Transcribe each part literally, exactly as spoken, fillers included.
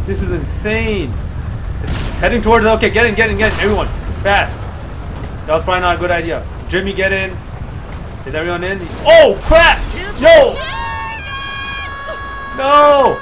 This is insane. It's heading towards. Okay, get in, get in, get in. Everyone, fast. That was probably not a good idea. Jimmy, get in. Is everyone in? Oh crap! Yo! No!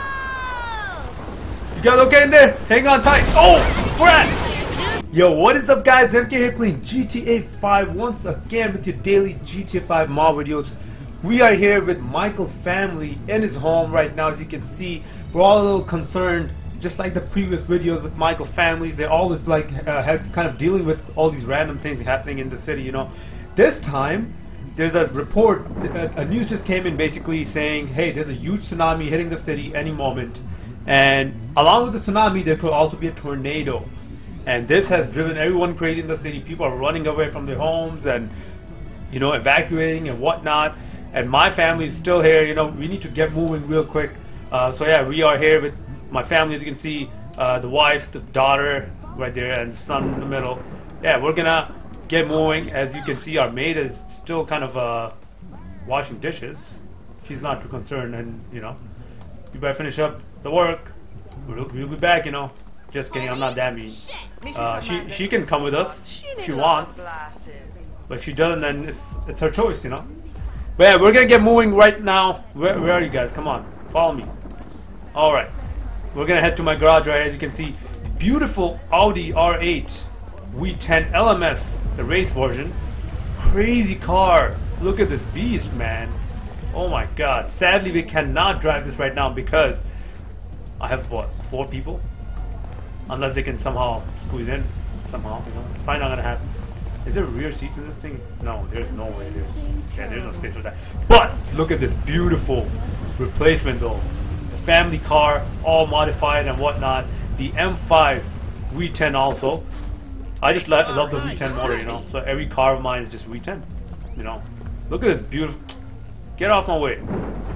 You guys okay in there? Hang on tight. Oh crap! Yo, what is up, guys? M K here playing G T A five once again with your daily G T A five mob videos. We are here with Michael's family in his home right now. As you can see, we're all a little concerned, just like the previous videos with Michael's families. They're always like uh, have, kind of dealing with all these random things happening in the city, you know. This time, there's a report, a, a news just came in basically saying, hey, there's a huge tsunami hitting the city any moment. And along with the tsunami, there could also be a tornado. And this has driven everyone crazy in the city. People are running away from their homes and, you know, evacuating and whatnot. And my family is still here. You know, we need to get moving real quick. Uh, so yeah, we are here with my family. As you can see, uh, the wife, the daughter right there, and the son in the middle. Yeah, we're gonna get moving. As you can see, our maid is still kind of uh, washing dishes. She's not too concerned, and you know, you better finish up the work. We'll, we'll be back, you know. Just kidding, I'm not that mean. Uh, she she can come with us if she wants, but if she doesn't, then it's it's her choice, you know. But yeah, we're gonna get moving right now. Where where are you guys? Come on, follow me. All right, we're gonna head to my garage right. As you can see, beautiful Audi R eight V ten L M S, the race version. Crazy car. Look at this beast, man. Oh my God. Sadly, we cannot drive this right now because I have what four people. Unless they can somehow squeeze in, somehow, you know. Probably not gonna happen. Is there rear seats in this thing? No, there's no way. There's, yeah, there's no space for that. But look at this beautiful replacement, though. The family car, all modified and whatnot. The M five V ten also. I just love, love the V ten motor, you know. So every car of mine is just V ten, you know. Look at this beautiful. Get off my way.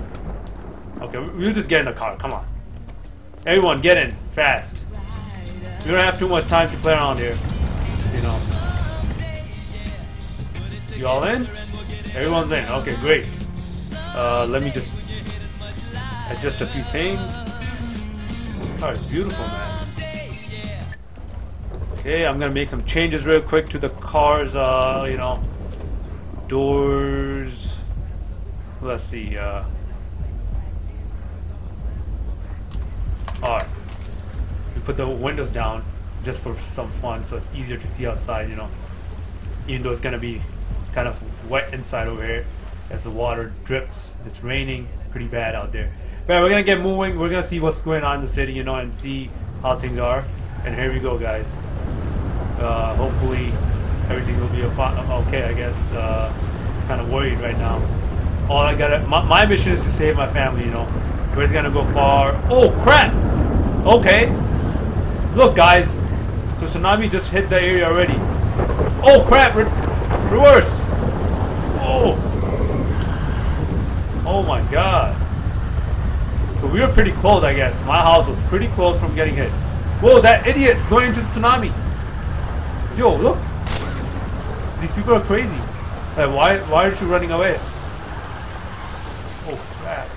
Okay, we'll just get in the car. Come on, everyone, get in fast. We don't have too much time to play around here, you know. You all in? Everyone's in. Okay, great. Uh, let me just adjust a few things. This car is beautiful, man. Okay, I'm gonna make some changes real quick to the car's, uh, you know, doors. Let's see. Uh, all right. Put the windows down just for some fun, so it's easier to see outside, you know, even though it's gonna be kind of wet inside over here as the water drips. It's raining pretty bad out there, but we're gonna get moving. We're gonna see what's going on in the city, you know, and see how things are. And here we go, guys. Uh, hopefully everything will be a fun, okay, I guess. Uh, kind of worried right now. All I gotta my, my mission is to save my family, you know. Where's gonna go far? Oh crap. Okay. Look, guys, so tsunami just hit the area already. Oh crap! Re reverse! Oh! Oh my God! So we were pretty close, I guess. My house was pretty close from getting hit. Whoa! That idiot's going into the tsunami. Yo, look! These people are crazy. Like, why? Why aren't you running away? Oh crap!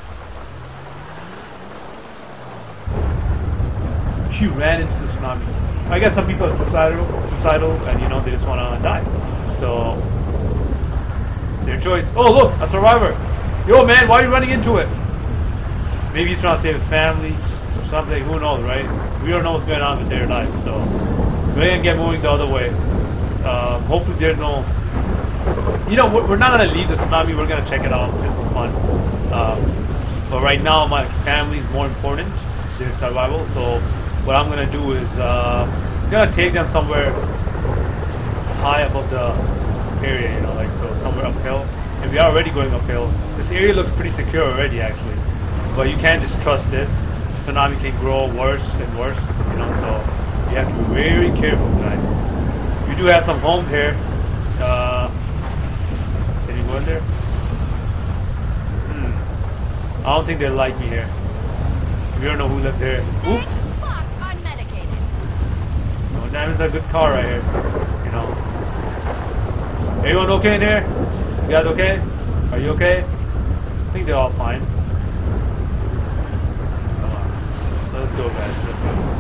She ran into the tsunami. I guess some people are suicidal, suicidal, and you know they just want to die. So their choice. Oh look, a survivor! Yo man, why are you running into it? Maybe he's trying to save his family or something. Who knows, right? We don't know what's going on with their lives. So we're gonna get moving the other way. Uh, hopefully there's no. You know, we're, we're not gonna leave the tsunami. We're gonna check it out just for fun. Um, but right now, my family is more important than survival. So what I'm gonna do is uh, I'm gonna take them somewhere high above the area, you know, like so somewhere uphill. And we are already going uphill. This area looks pretty secure already, actually. But you can't just trust this. The tsunami can grow worse and worse, you know. So you have to be very careful, guys. We do have some homes here. Uh, can you go in there? Hmm. I don't think they like me here. We don't know who lives here. Oops. That is a good car right here, you know. Everyone okay in here? You guys okay? Are you okay? I think they're all fine. Come on. Let's go, guys. Let's go.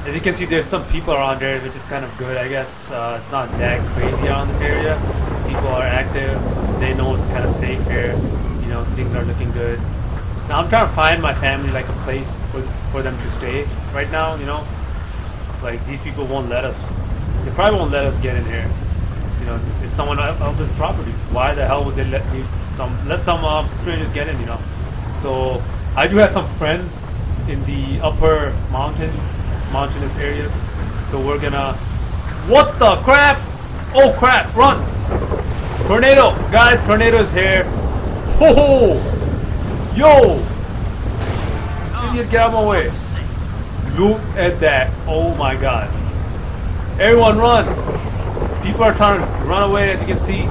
As you can see, there's some people around there, which is kind of good, I guess. Uh, it's not that crazy around this area. People are active. They know it's kind of safe here. You know, things are looking good. Now I'm trying to find my family like a place for for them to stay right now. You know, like these people won't let us. They probably won't let us get in here. You know, it's someone else's property. Why the hell would they let me some let some uh, strangers get in? You know, so I do have some friends in the upper mountains, mountainous areas. So we're gonna. What the crap? Oh crap! Run! Tornado, guys! Tornado is here. Ho ho! Yo! Idiot, get out of my way! Look at that! Oh my god! Everyone, run! People are trying to run away, as you can see.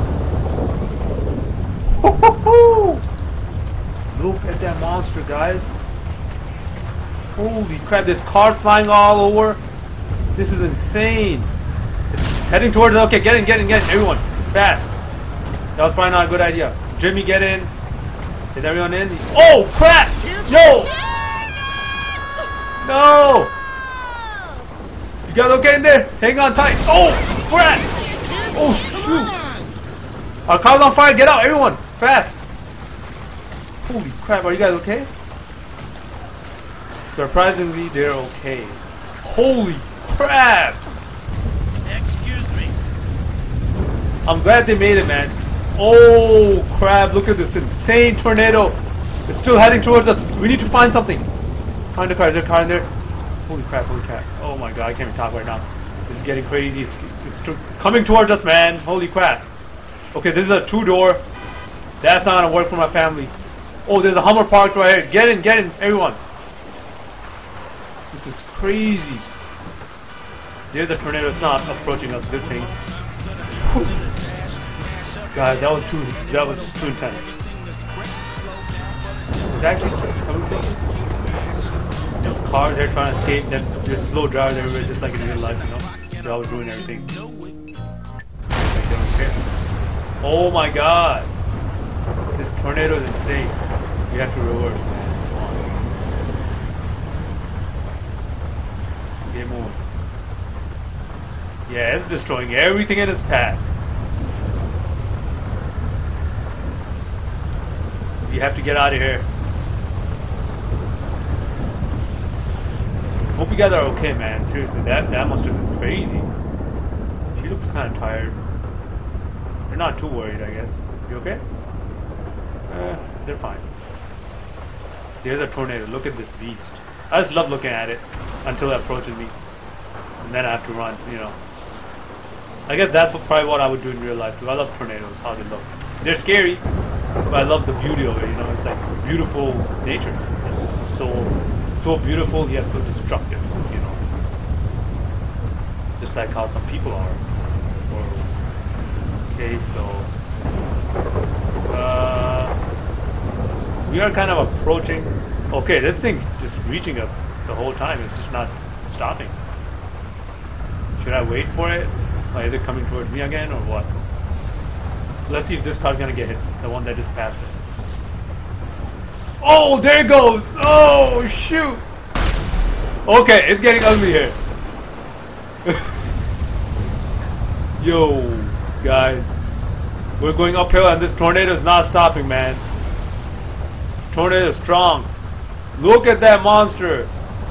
Ho ho ho! Look at that monster, guys! Holy crap, there's cars flying all over. This is insane. It's heading towards, okay, get in, get in, get in, everyone, fast. That was probably not a good idea. Jimmy, get in. Is everyone in? Oh, crap! Yo! No! You guys okay in there? Hang on tight. Oh, crap! Oh, shoot. Our car's on fire, get out, everyone, fast. Holy crap, are you guys okay? Surprisingly, they're okay. Holy crap! Excuse me. I'm glad they made it, man. Oh crap, look at this insane tornado. It's still heading towards us. We need to find something. Find a car. Is there a car in there? Holy crap, holy crap. Oh my god, I can't even talk right now. This is getting crazy. It's, it's to coming towards us, man. Holy crap. Okay, this is a two-door. That's not gonna work for my family. Oh, there's a Hummer parked right here. Get in, get in, everyone. This is crazy. There's a tornado. It's not approaching us. Good thing. Guys, that was too. That was just too intense. It's actually coming to us. There's cars there trying to escape. Then there's slow drivers everywhere, just like in real life. You know, they're always doing everything. Like they don't care. Oh my god! This tornado is insane. We have to reverse, man. Game over. Yeah, it's destroying everything in its path. You have to get out of here. Hope you guys are okay, man. Seriously, that that must have been crazy. She looks kind of tired. You're not too worried, I guess. You okay? Uh, they're fine. There's a tornado. Look at this beast. I just love looking at it until it approaches me, and then I have to run. You know. I guess that's what, probably what I would do in real life too. I love tornadoes. How they look. They're scary, but I love the beauty of it. You know, it's like beautiful nature. It's so so beautiful yet so destructive. You know, just like how some people are. Or, okay, so uh, we are kind of approaching. Okay, this thing's just reaching us the whole time. It's just not stopping. Should I wait for it? Or is it coming towards me again or what? Let's see if this car's gonna get hit. The one that just passed us. Oh, there it goes! Oh, shoot! Okay, it's getting ugly here. Yo, guys. We're going uphill and this tornado is not stopping, man. This tornado is strong. Look at that monster.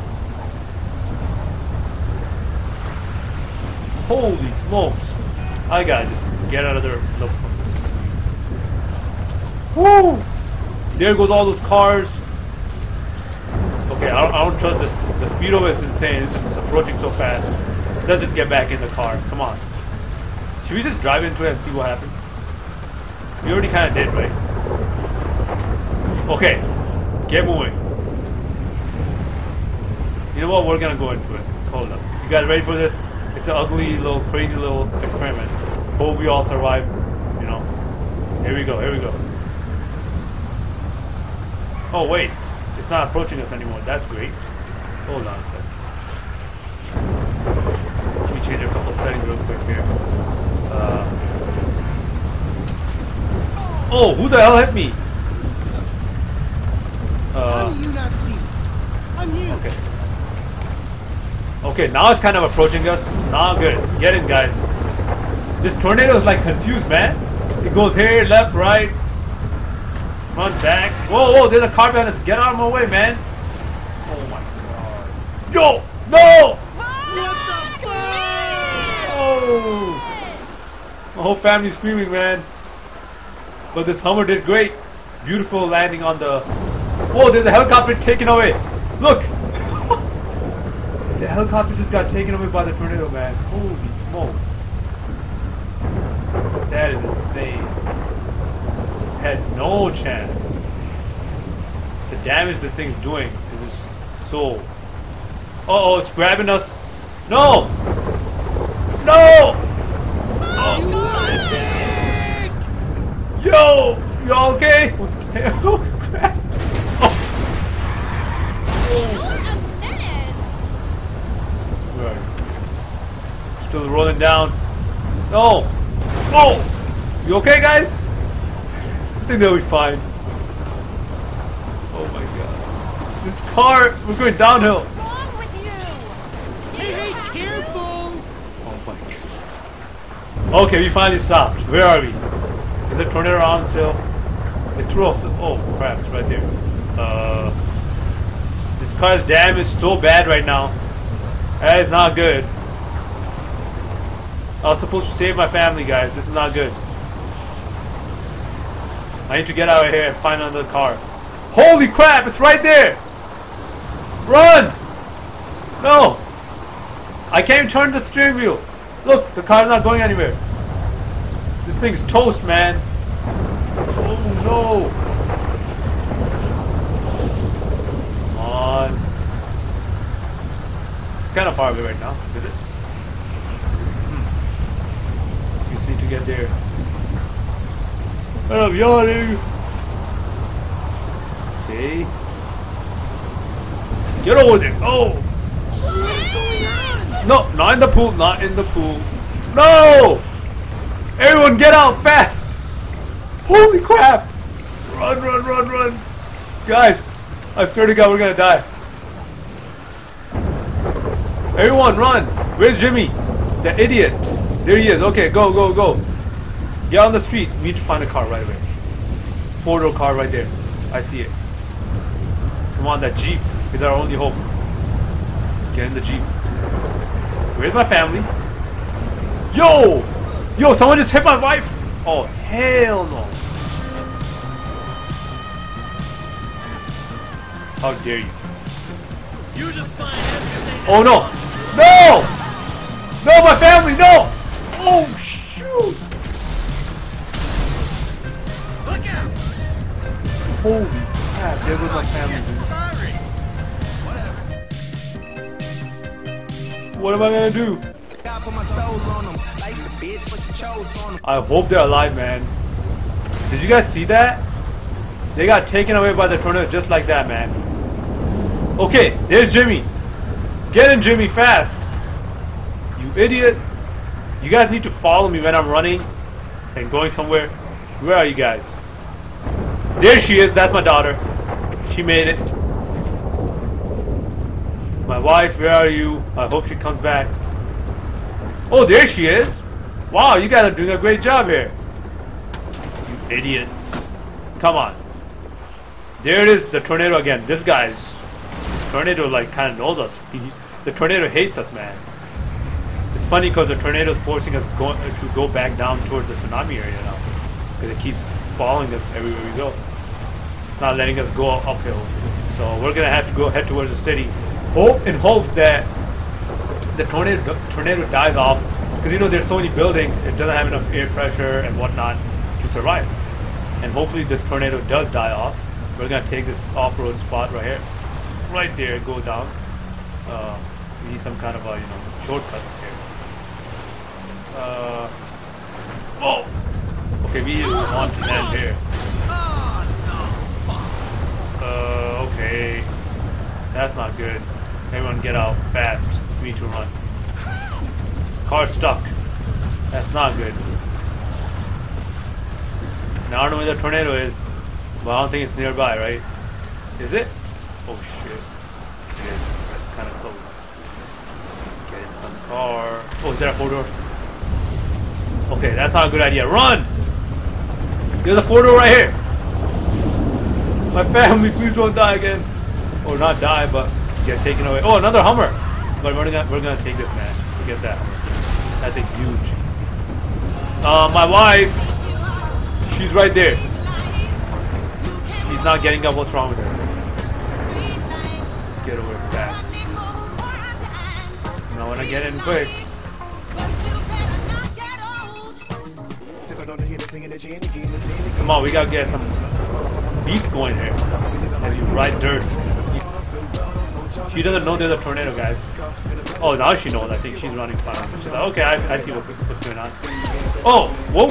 Holy smokes. I gotta just get out of there and look from this. Woo! There goes all those cars. Okay, I don't, I don't trust this. The speed of it is insane. It's just approaching so fast. Let's just get back in the car. Come on. Should we just drive into it and see what happens? We already kind of did, right? Okay. Get moving. You know what? We're gonna go into it. Hold up. You guys ready for this? It's an ugly little, crazy little experiment. Hope we all survive. You know. Here we go. Here we go. Oh wait, it's not approaching us anymore. That's great. Hold on a sec. Let me change a couple settings real quick here. Uh, oh, who the hell hit me? Uh, How do you not see me? I'm you. Okay. Okay, now it's kind of approaching us. Not good. Get in, guys. This tornado is like confused, man. It goes here, left, right, front, back. Whoa, whoa, there's a car behind us. Get out of my way, man. Oh my god. Yo! No! What the fuck? Oh! My whole family's screaming, man. But this Hummer did great. Beautiful landing on the... Whoa, there's a helicopter taken away. Look! The helicopter just got taken away by the tornado, man. Holy smokes. That is insane. Had no chance. The damage this thing's doing is just so... Uh-oh, it's grabbing us. No! No! Oh. Yo! You all okay? What the hell? Crap. Oh. Right. Still rolling down. No! Oh! You okay, guys? I think they'll be fine. Oh my god. This car, we're going downhill. What's wrong with you? Hey, hey, careful! Oh my god. Okay, we finally stopped. Where are we? Is the tornado around still? It threw off the... Oh crap, it's right there. Uh, this car's damage is so bad right now. That is not good. I was supposed to save my family, guys. This is not good. I need to get out of here and find another car. Holy crap, it's right there! Run! No! I can't even turn the steering wheel. Look, the car's not going anywhere. This thing's toast, man. Oh no! Come on. It's kind of far away right now, is it? Hmm. You just need to get there. What up, y'all? Okay. Get over there. Oh! What's going on? No, not in the pool, not in the pool. No! Everyone get out fast! Holy crap! Run, run, run, run! Guys, I swear to God, we're gonna die. Everyone, run! Where's Jimmy? The idiot. There he is. Okay, go, go, go. Get on the street. We need to find a car right away. Four-door car right there. I see it. Come on, that Jeep is our only hope. Get in the Jeep. Where's my family? Yo! Yo, someone just hit my wife! Oh, hell no. How dare you? You just find everything. Oh no! No! No, my family, no! Oh, shoot! Look out! Holy crap, there goes my Oh, family. shit, sorry. What am I gonna do? I hope they're alive, man. Did you guys see that? They got taken away by the tornado just like that, man. Okay, there's Jimmy. Get in, Jimmy, fast. You idiot. You guys need to follow me when I'm running and going somewhere. Where are you guys? There she is. That's my daughter. She made it. My wife, where are you? I hope she comes back. Oh, there she is. Wow, you guys are doing a great job here. You idiots. Come on. There it is, the tornado again. This guy's... This tornado, like, kind of knows us. He, the tornado hates us, man. It's funny because the tornado is forcing us go, uh, to go back down towards the tsunami area now. Because it keeps following us everywhere we go. It's not letting us go uphill. So we're going to have to go head towards the city. Hope in hopes that the tornado tornado dies off, because you know there's so many buildings, it doesn't have enough air pressure and whatnot to survive. And hopefully this tornado does die off. We're gonna take this off-road spot right here, right there, go down. Uh, we need some kind of a you know shortcuts here. Uh, whoa. Okay, we want to land here. Uh, okay, that's not good. Everyone get out fast. We need to run. Car stuck. That's not good. Now I don't know where the tornado is, but I don't think it's nearby, right? Is it? Oh shit. It is. That's kind of close. Get in some car. Oh, is there a four door? Okay, that's not a good idea. Run! There's a four door right here. My family, please don't die again. Or not die, but get taken away. Oh, another Hummer. But we're gonna we're gonna take this, man. Forget that Hummer. That thing's huge. Uh, my wife, she's right there. She's not getting up. What's wrong with her? Get over it fast. Now when I get in quick. Come on, we gotta get some beats going here. And you ride dirt. She doesn't know there's a tornado, guys. Oh, now she knows. I think she's running fine. She's like, okay, I, I see what's, what's going on. Oh, whoa.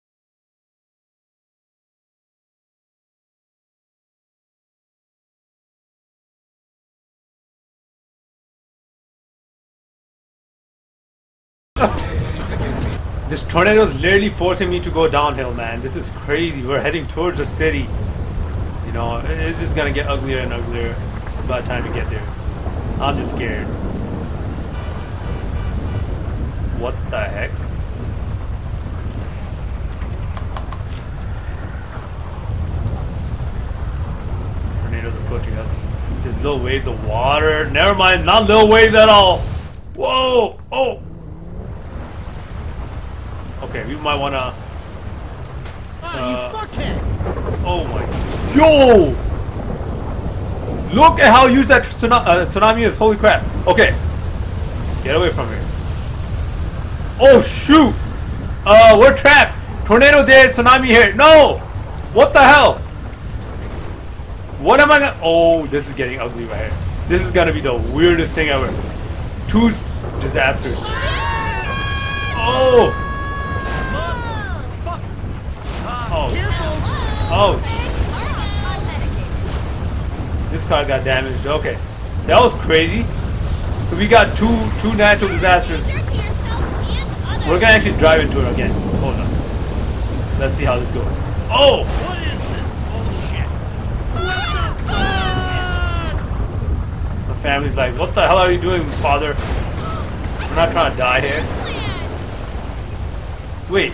This tornado is literally forcing me to go downhill, man. This is crazy. We're heading towards the city. You know, it's just gonna get uglier and uglier by the time we get there. I'm just scared. What the heck? Tornadoes approaching us. There's little waves of water. Never mind, not little waves at all. Whoa! Oh! Okay, we might wanna. Uh, you fuckhead! Oh my! Yo! Look at how huge that tsunami, uh, tsunami is! Holy crap! Okay, get away from here. Oh shoot! Uh, we're trapped. Tornado there, tsunami here. No! What the hell? What am I gonna? Oh, this is getting ugly right here. This is gonna be the weirdest thing ever. Two disasters. Oh! Oh! Ouch! This car got damaged. Okay, that was crazy. So we got two two natural disasters. We're gonna actually drive into it again. Hold on. Let's see how this goes. Oh! What is this bullshit? What the fuck? My family's like, what the hell are you doing, father? We're not trying to die here. Wait.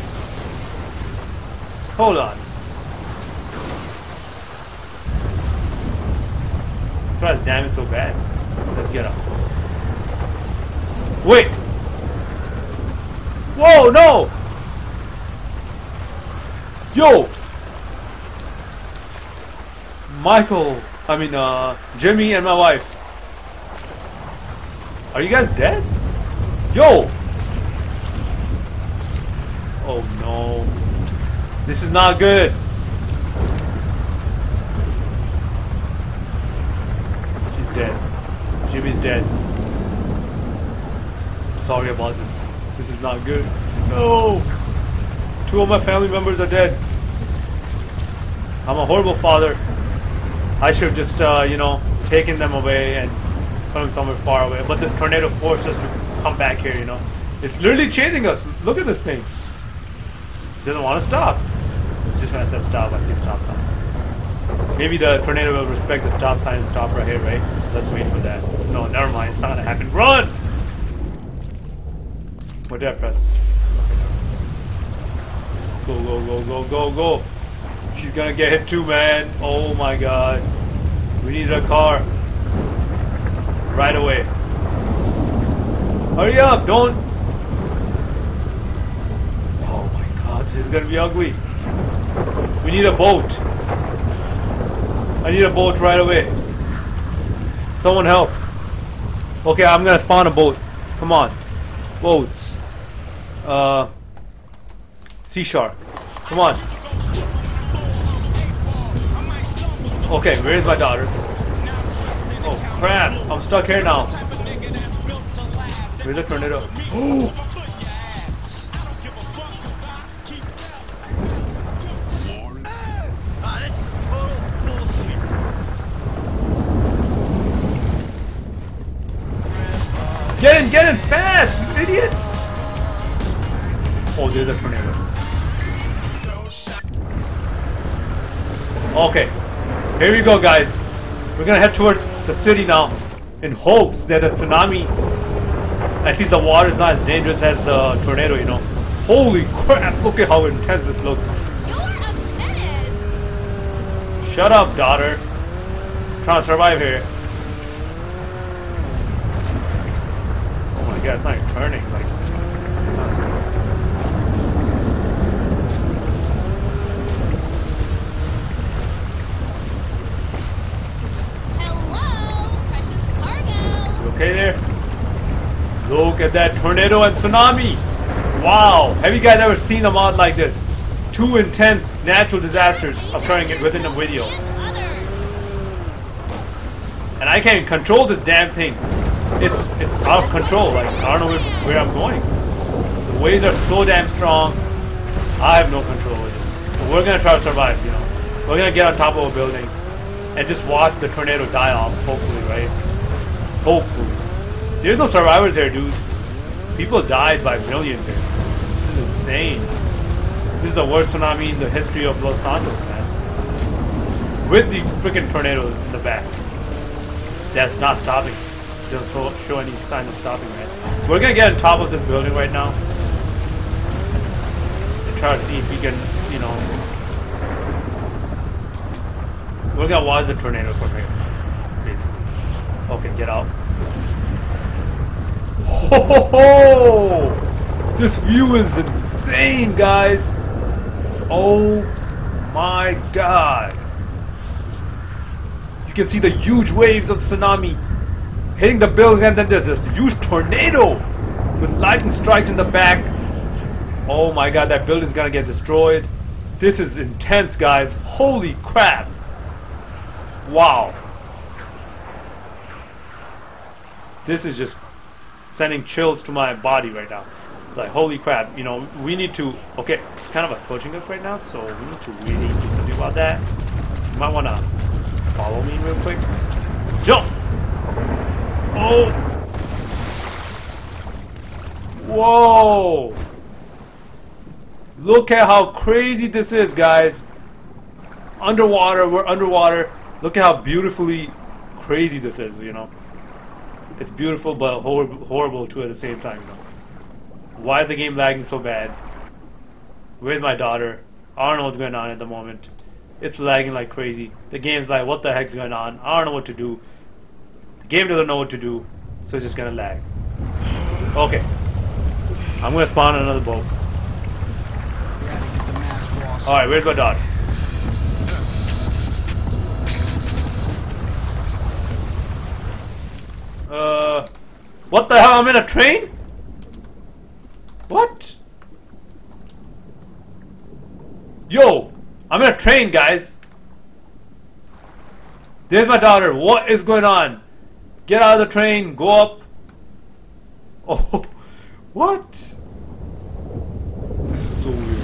Hold on. This car is damaged so bad. Let's get up. Wait! Whoa, no! Yo! Michael, I mean, uh, Jimmy and my wife. Are you guys dead? Yo! Oh no. This is not good. She's dead. Jimmy's dead. Sorry about this. This is not good. No! Two of my family members are dead. I'm a horrible father. I should have just, uh, you know, taken them away and put them somewhere far away. But this tornado forced us to come back here, you know. It's literally chasing us. Look at this thing. It doesn't want to stop. Just when I said stop, I see stop sign. Maybe the tornado will respect the stop sign and stop right here, right? Let's wait for that. No, never mind. It's not gonna happen. Run! What did I press? Go, go, go, go, go, go. She's gonna get hit too, man. Oh my god. We need a car. Right away. Hurry up, don't. Oh my god, this is gonna be ugly. We need a boat. I need a boat right away. Someone help. Okay, I'm gonna spawn a boat. Come on. Boats. Uh, Sea Shark. Come on. Okay, where's my daughter? Oh crap, I'm stuck here now. Where's the tornado? Ah, this is total bullshit. Get in, get in fast, you idiot! Oh, there's a tornado. Okay, here we go, guys. We're gonna head towards the city now in hopes that a tsunami At least the water is not as dangerous as the tornado, you know. Holy crap, look at how intense this looks. You're a menace. Shut up, daughter. I'm trying to survive here. Oh my god, it's not even turning. Like, Hello, precious cargo. you okay there? Look at that tornado and tsunami. Wow, have you guys ever seen a mod like this? Two intense natural disasters occurring within a video. And I can't control this damn thing. It's it's out of control. Like, I don't know where, where I'm going. The waves are so damn strong. I have no control of this. So we're gonna try to survive, you know. We're gonna get on top of a building and just watch the tornado die off, hopefully, right? Hopefully. There's no survivors there, dude. People died by millions there. This is insane. This is the worst tsunami in the history of Los Santos, man. With the freaking tornado in the back. That's not stopping. Doesn't show, show any sign of stopping, man. We're gonna get on top of this building right now and try to see if we can, you know. We're gonna watch the tornado from here, basically. Okay, get out. Ho ho ho! This view is insane, guys. Oh my god. You can see the huge waves of tsunami hitting the building, and then there's this huge tornado with lightning strikes in the back. Oh my god, that building's gonna get destroyed. This is intense, guys. Holy crap. Wow. This is just sending chills to my body right now. Like, holy crap, you know, we need to, okay, it's kind of approaching us right now, so we need to really do something about that. You might want to follow me real quick. Jump! Oh! Whoa! Look at how crazy this is, guys. Underwater, we're underwater. Look at how beautifully crazy this is, you know. It's beautiful, but hor horrible too at the same time, you know. Why is the game lagging so bad? Where's my daughter? I don't know what's going on at the moment. It's lagging like crazy. The game's like, what the heck's going on? I don't know what to do. The game doesn't know what to do, so it's just gonna lag. Okay. I'm gonna spawn another boat. Alright, where's my daughter? Uh, what the hell? I'm in a train? What? Yo, I'm in a train, guys. There's my daughter. What is going on? Get out of the train. Go up. Oh, what? This is so weird.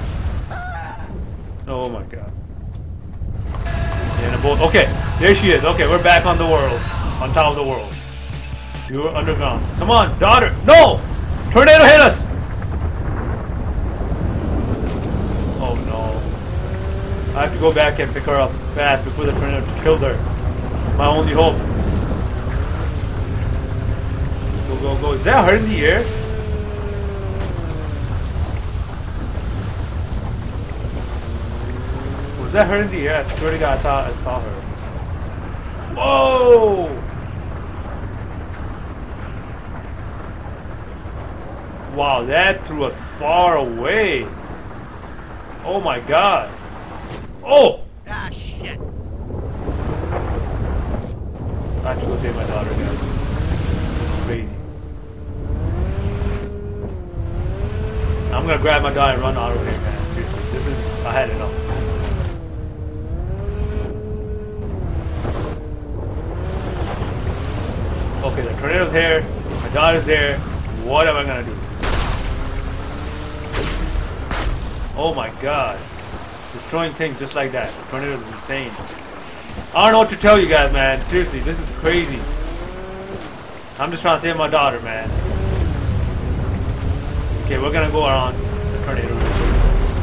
Oh my god. In a boat. Okay, there she is. Okay, we're back on the world. On top of the world. You're underground. Come on, daughter. No! Tornado hit us! Oh no. I have to go back and pick her up fast before the tornado kills her. My only hope. Go, go, go. Is that her in the air? Was that her in the air? I swear to God, I thought I saw her. Whoa! Wow, that threw us far away. Oh my god. Oh! Ah, shit. I have to go save my daughter, guys. This is crazy. I'm gonna grab my daughter and run out of here, man. Seriously, this is, I had enough. Okay, the tornado's here. My daughter's there. What am I gonna do? Oh my god. Destroying things just like that. The tornado is insane. I don't know what to tell you guys, man. Seriously, this is crazy. I'm just trying to save my daughter, man. Okay, we're gonna go around the tornado real quick.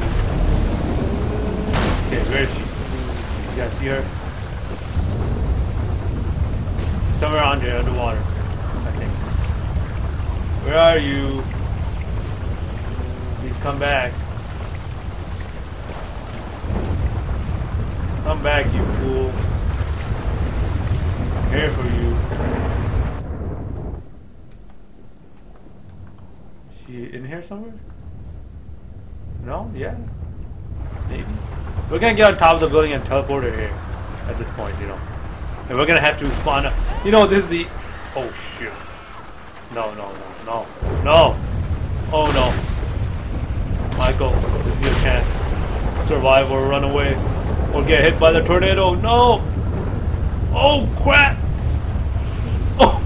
Okay, where is she? You guys see her? Somewhere around here, underwater, I think. Where are you? Please come back. Come back, you fool. I'm here for you. She in here somewhere? No? Yeah? Maybe. We're gonna get on top of the building and teleport her here at this point, you know. And we're gonna have to spawn up. You know, this is the. Oh shit. No, no, no, no. No! Oh no. Michael, this is your chance. Survive or run away. Or get hit by the tornado. No! Oh crap! Oh!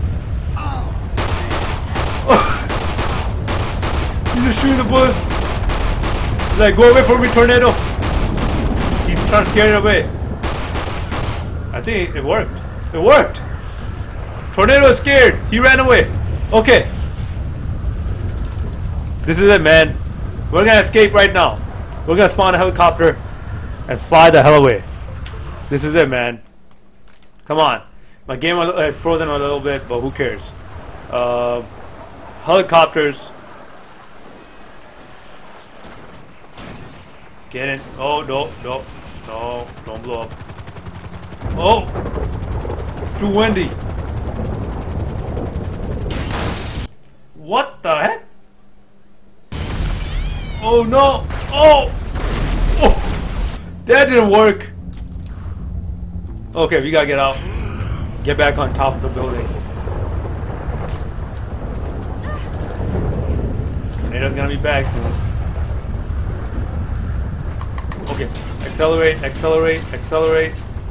Oh! He's just shooting the bullets. He's like, go away from me, tornado! He's trying to scare it away. I think it worked. It worked! Tornado is scared. He ran away. Okay. This is it, man. We're gonna escape right now. We're gonna spawn a helicopter and fly the hell away. This is it, man. Come on. My game has frozen a little bit, but who cares? Uh, helicopters. Get in. Oh, no, no, no. Don't blow up. Oh! It's too windy. What the heck? Oh no! Oh! Oh! That didn't work! Okay, we gotta get out. Get back on top of the building. Tornado's gonna be back soon. Okay, accelerate, accelerate, accelerate.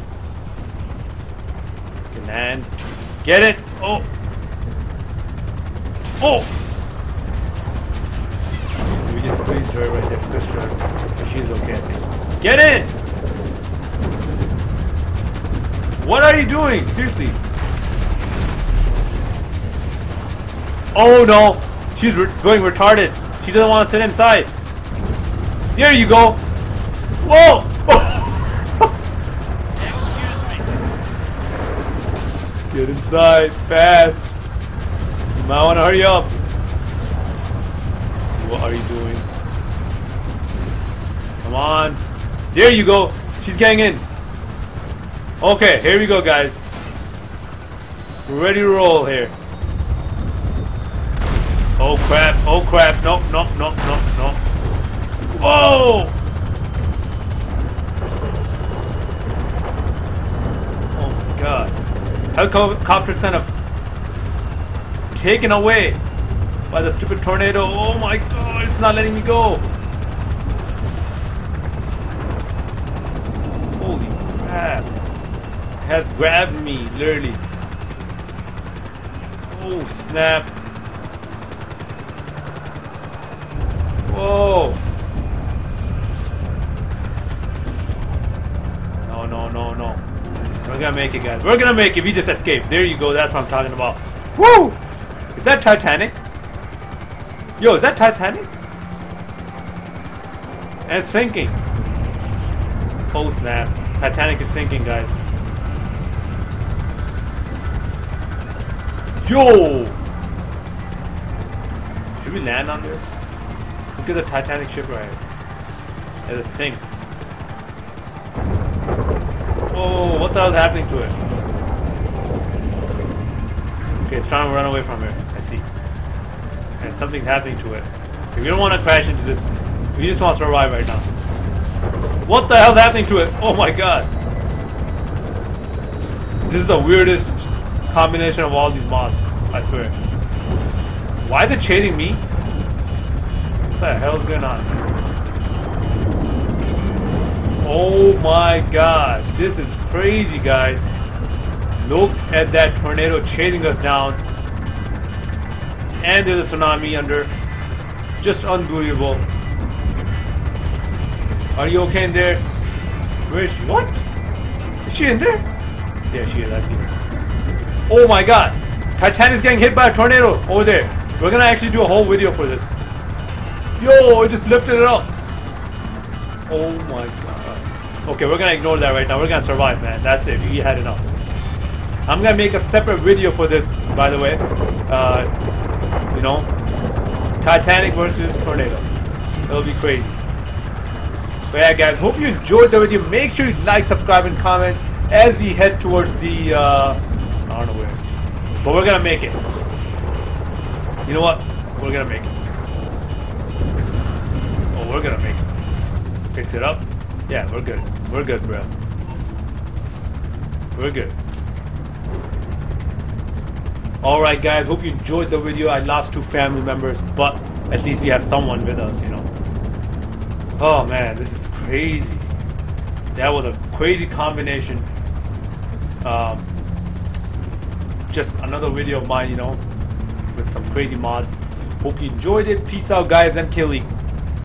Land. Get it! Oh! Oh! We just squeezed her right there, squeezed her. But she's okay. Get in! What are you doing? Seriously. Oh no! She's re going retarded. She doesn't want to sit inside. There you go! Whoa! Excuse me. Get inside, fast! You might want to hurry up. What are you doing? Come on. There you go. She's getting in. Okay, here we go, guys. We're ready to roll here. Oh crap, oh crap. Nope, nope, nope, nope, nope. Whoa! Oh my god. Helicopter's kind of taken away by the stupid tornado. Oh my god, it's not letting me go. Holy crap. It has grabbed me, literally. Oh snap. Whoa. No, no, no, no. We're gonna make it, guys. We're gonna make it. We just escaped. There you go. That's what I'm talking about. Woo! Is that Titanic? Yo, is that Titanic? And it's sinking. Oh snap. Titanic is sinking, guys. Yo! Should we land on there? Look at the Titanic ship right here. As it sinks. Oh, what the hell is happening to it? Okay, it's trying to run away from here. I see. And something's happening to it. Okay, we don't want to crash into this. We just want to survive right now. What the hell is happening to it? Oh my god. This is the weirdest combination of all these mods, I swear. Why are they chasing me? What the hell is going on? Oh my god, this is crazy, guys. Look at that tornado chasing us down. And there's a tsunami under. Just unbelievable. Are you okay in there? Where is she? What? Is she in there? Yeah, she is. I see her. Oh my god! Titanic's getting hit by a tornado over there. We're gonna actually do a whole video for this. Yo, it just lifted it up. Oh my god. Okay, we're gonna ignore that right now. We're gonna survive, man. That's it. We had enough. I'm gonna make a separate video for this, by the way. Uh, You know, Titanic versus tornado. It'll be crazy. But yeah, guys, hope you enjoyed the video. Make sure you like, subscribe, and comment as we head towards the uh, I don't know where, but we're gonna make it. You know what? We're gonna make it. Oh, we're gonna make it. Fix it up. Yeah, we're good. We're good, bro. We're good. Alright guys, hope you enjoyed the video. I lost two family members, but at least we have someone with us, you know. Oh man, this is crazy. That was a crazy combination. Um, just another video of mine, you know, with some crazy mods. Hope you enjoyed it. Peace out guys, M K League.